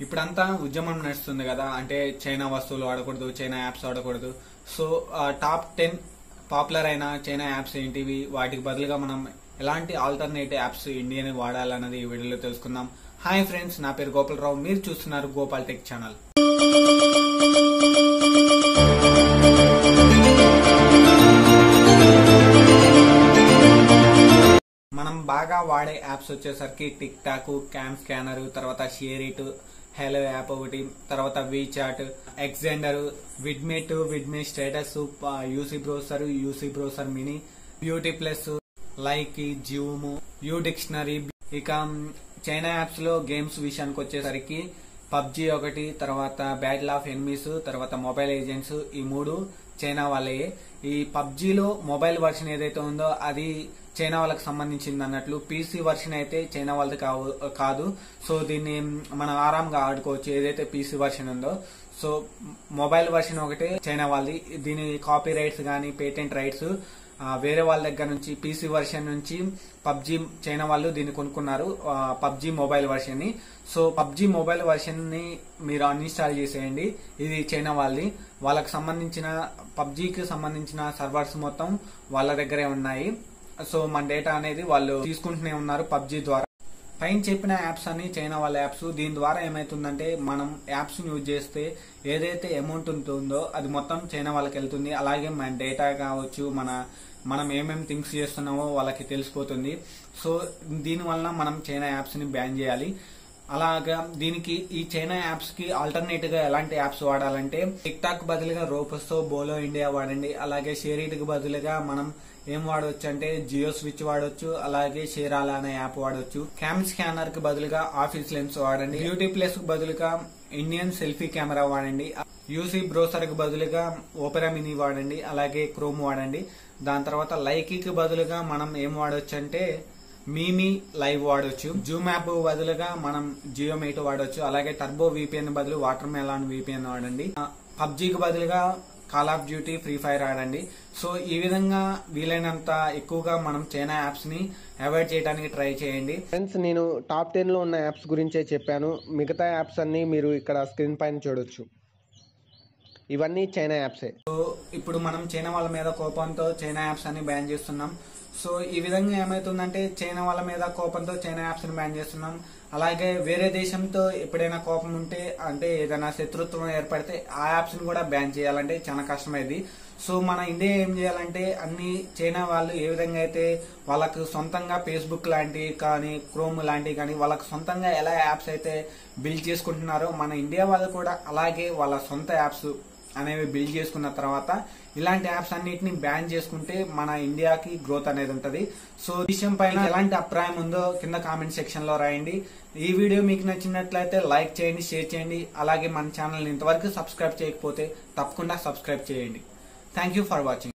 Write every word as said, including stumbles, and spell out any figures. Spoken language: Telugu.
ఇప్పుడంతా ఉద్యమం నడుస్తుంది కదా, అంటే చైనా వస్తువులు వాడకూడదు, చైనా యాప్స్ వాడకూడదు. సో టాప్ టెన్ పాపులర్ అయిన చైనా యాప్స్ ఏంటివి, వాటికి బదులుగా మనం ఎలాంటి ఆల్టర్నేటివ్ యాప్స్ ఇండియన్ వాడాలన్నది ఈ వీడియోలో తెలుసుకుందాం. హాయ్ ఫ్రెండ్స్, నా పేరు గోపాలరావు, మీరు చూస్తున్నారు గోపాల్ టెక్ ఛానల్. మనం బాగా వాడే యాప్స్ వచ్చేసరికి టిక్ టాక్, క్యామ్ స్కానర్, తర్వాత షేర్ ఇట్, హెలో యాప్ ఒకటి, తర్వాత WeChat, Xender, VidMate, Vidme status, UC browser, UC browser mini, BeautyPlus, like, Zoom, U dictionary. ఇక చైనా యాప్స్ లో గేమ్స్ విషయానికి వచ్చేసరికి పబ్జీ ఒకటి, తర్వాత బ్యాటిల్ ఆఫ్ ఎనిమీస్, తర్వాత మొబైల్ ఏజెంట్స్, ఈ మూడు చైనా వాళ్ళే. ఈ పబ్జీలో మొబైల్ వర్షన్ ఏదైతే ఉందో అది చైనా వాళ్ళకి సంబంధించింది అన్నట్లు, పీసీ వర్షన్ అయితే చైనా వాళ్ళది కాదు. సో దీన్ని మనం ఆరాంగా ఆడుకోవచ్చు ఏదైతే పీసీ వర్షన్ ఉందో. సో మొబైల్ వర్షన్ ఒకటే చైనా వాళ్ళది. దీని కాపీ రైట్స్ గానీ పేటెంట్ రైట్స్ వేరే వాళ్ళ దగ్గర నుంచి, పీసీ వర్షన్ నుంచి పబ్జీ చైనా వాళ్ళు దీన్ని కొనుక్కున్నారు, పబ్జీ మొబైల్ వర్షన్ ని. సో పబ్జీ మొబైల్ వర్షన్ ని మీరు అన్ఇన్స్టాల్ చేసేయండి, ఇది చైనా వాళ్ళది. వాళ్ళకి సంబంధించిన పబ్జీకి సంబంధించిన సర్వర్స్ మొత్తం వాళ్ళ దగ్గరే ఉన్నాయి. సో మన డేటా అనేది వాళ్ళు తీసుకుంటూనే ఉన్నారు పబ్జీ ద్వారా. పైన చెప్పిన యాప్స్ అన్ని చైనా వాళ్ళ యాప్స్. దీని ద్వారా ఏమైతుందంటే మనం యాప్స్ యూజ్ చేస్తే ఏదైతే అమౌంట్ ఉంటుందో అది మొత్తం చైనా వాళ్ళకి వెళ్తుంది. అలాగే మన డేటా కావచ్చు, మన మనం ఏమేమి థింగ్స్ చేస్తున్నామో వాళ్ళకి తెలిసిపోతుంది. సో దీని వలన మనం చైనా యాప్స్ ని బ్యాన్ చేయాలి. అలాగా దీనికి ఈ చైనా యాప్స్ కి ఆల్టర్నేటివ్ గా ఎలాంటి యాప్స్ వాడాలంటే, టిక్ టాక్ బదులుగా రోపస్తో బోలో ఇండియా వాడండి. అలాగే షేరీట్ కి బదులుగా మనం ఏం వాడవచ్చు అంటే జియో స్విచ్ వాడొచ్చు, అలాగే షేరాలా అనే యాప్ వాడొచ్చు. క్యామ్ స్కానర్ కి బదులుగా ఆఫీస్ లెన్స్ వాడండి. బ్యూటీ ప్లస్ కు బదులుగా ఇండియన్ సెల్ఫీ కెమెరా వాడండి. యూసీ బ్రౌసర్ కి బదులుగా ఓపెరా మినీ వాడండి, అలాగే క్రోమ్ వాడండి. దాని తర్వాత లైకీ కి బదులుగా మనం ఏం వాడొచ్చు అంటే మీమీ లైవ్ వాడొచ్చు. జూమ్ యాప్ బదులుగా మనం జియో మేట్ వాడొచ్చు. అలాగే టర్బో వీపీఎన్ బదులు వాటర్ మెలాన్ వీపీఎన్ వాడండి. పబ్జీకి బదులుగా Call of Duty, free fire ఆడండి. సో ఈ విధంగా వీలైనంత ఎక్కువగా మనం చైనా యాప్స్ ని అవాయిడ్ చేయడానికి ట్రై చేయండి. ఫ్రెండ్స్, నేను టాప్ టెన్ లో ఉన్న యాప్స్ గురించే చెప్పాను. మిగతా యాప్స్ అన్ని మీరు ఇక్కడ స్క్రీన్ పైన చూడొచ్చు. ఇవన్నీ చైనా యాప్సే. సో ఇప్పుడు మనం చైనా వాళ్ళ మీద కోపంతో చైనా యాప్స్ అన్ని బ్యాన్ చేస్తున్నాం. సో ఈ విధంగా ఏమైతుందంటే చైనా వాళ్ళ మీద కోపంతో చైనా యాప్స్ ని బ్యాన్ చేస్తున్నాం. అలాగే వేరే దేశంతో ఎప్పుడైనా కోపం ఉంటే, అంటే ఏదైనా శత్రుత్వం ఏర్పడితే ఆ యాప్స్ ని కూడా బ్యాన్ చేయాలంటే చాలా కష్టమైంది. సో మన ఇండియా ఏం చేయాలంటే అన్ని చైనా వాళ్ళు ఏ విధంగా అయితే వాళ్ళకు సొంతంగా ఫేస్బుక్ లాంటివి కానీ, క్రోమ్ లాంటివి కానీ వాళ్ళకు సొంతంగా ఎలా యాప్స్ అయితే బిల్డ్ చేసుకుంటున్నారో మన ఇండియా వాళ్ళు కూడా అలాగే వాళ్ళ సొంత యాప్స్ అనేవి బిల్డ్ చేసుకున్న తర్వాత ఇలాంటి యాప్స్ అన్నిటిని బ్యాన్ చేసుకుంటే మన ఇండియాకి గ్రోత్ అనేది ఉంటది. సో ఈ విషయం పైన ఎలాంటి అభిప్రాయం ఉందో కింద కామెంట్ సెక్షన్ లో రాయండి. ఈ వీడియో మీకు నచ్చినట్లయితే లైక్ చేయండి, షేర్ చేయండి. అలాగే మన ఛానల్ ఇంతవరకు సబ్స్క్రైబ్ చేయకపోతే తప్పకుండా సబ్స్క్రైబ్ చేయండి. Thank you for watching.